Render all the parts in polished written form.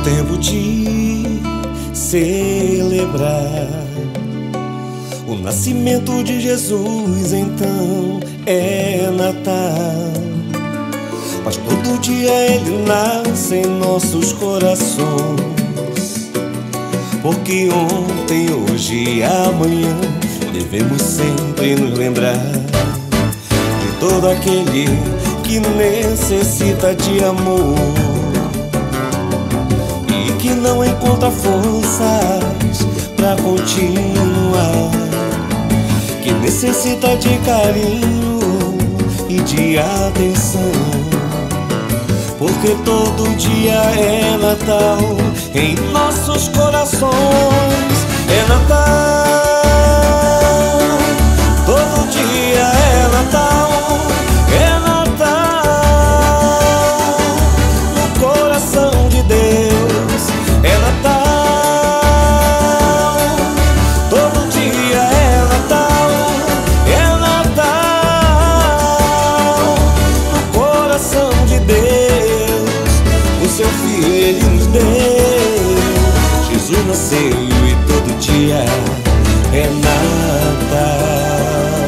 tempo de celebrar o nascimento de Jesus, então é Natal. Mas todo dia Ele nasce em nossos corações, porque ontem, hoje e amanhã devemos sempre nos lembrar de todo aquele que necessita de amor e que não encontra forças pra continuar, que necessita de carinho e de atenção, porque todo dia é Natal em nossos corações. É Natal, todo dia é Natal, é Natal no coração de Deus. É Natal, todo dia é Natal, é Natal no coração de Deus. O seu filho Ele nos deu, Jesus nasceu e todo dia é Natal.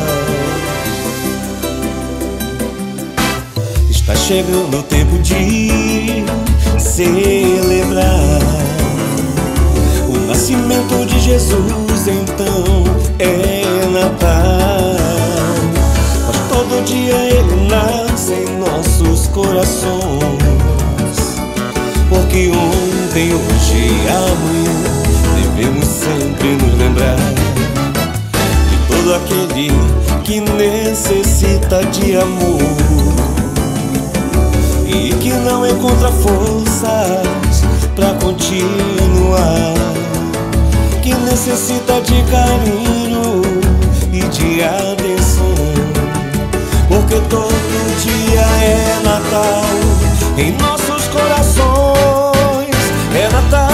Está chegando o tempo de celebrar o nascimento de Jesus, então é Natal. Mas todo dia Ele nasce em nossos corações, porque ontem, hoje e amanhã devemos sempre nos lembrar de todo aquele que necessita de amor e que não encontra forças pra continuar, que necessita de carinho e de atenção, porque todo dia é Natal em nossos corações. É Natal,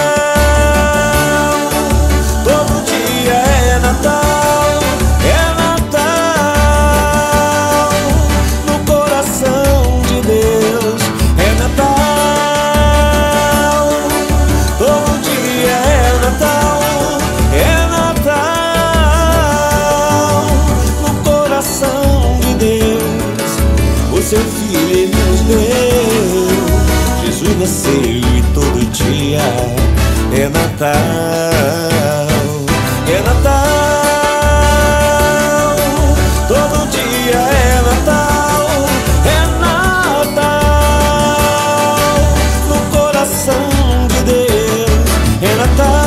todo dia é Natal, é Natal no coração de Deus. É Natal, todo dia é Natal, é Natal no coração de Deus. O seu filho Ele nos deu, Jesus nasceu e todo dia é Natal. É Natal, todo dia é Natal, é Natal no coração de Deus. É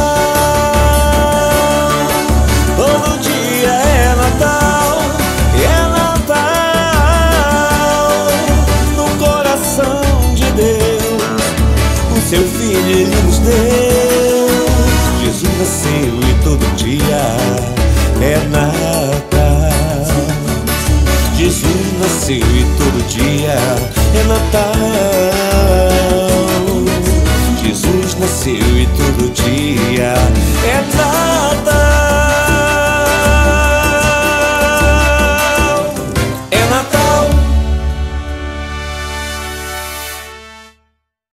Natal, todo dia é Natal, é Natal no coração de Deus. O seu filho Ele nos deu, Jesus nasceu e todo dia é Natal. Jesus nasceu e todo dia é Natal.